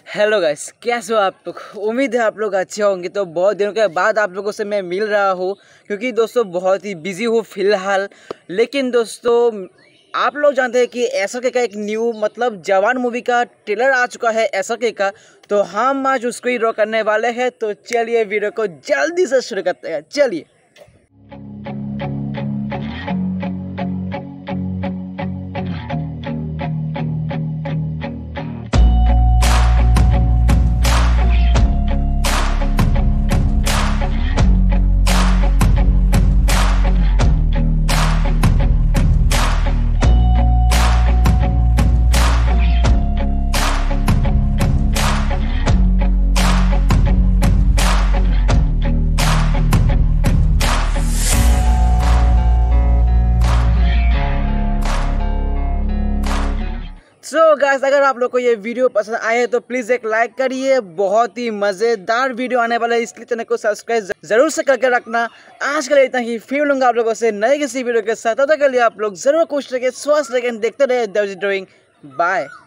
Hello guys, कैसे हो आप लोग। उम्मीद है आप लोग अच्छे होंगे। तो बहुत दिनों के बाद आप लोगों से मैं मिल रहा हूँ क्योंकि दोस्तों बहुत ही बिजी हूँ फ़िलहाल। लेकिन दोस्तों आप लोग जानते हैं कि एसआरके का एक न्यू मतलब जवान मूवी का ट्रेलर आ चुका है एसआरके का। तो हम आज उसको ही ड्रॉ करने वाले हैं। तो चलिए वीडियो को जल्दी से शुरू करते हैं। चलिए गाइस, अगर आप लोग को ये वीडियो पसंद आए तो प्लीज़ एक लाइक करिए। बहुत ही मज़ेदार वीडियो आने वाला है, इसलिए चैनल को सब्सक्राइब जरूर से करके रखना। आज के लिए इतना ही, फिर लूँगा आप लोगों से नए किसी वीडियो के साथ। तब तक के लिए आप लोग जरूर खुश रहिए, स्वस्थ रहिए, देखते रहिए द डूइंग। बाय।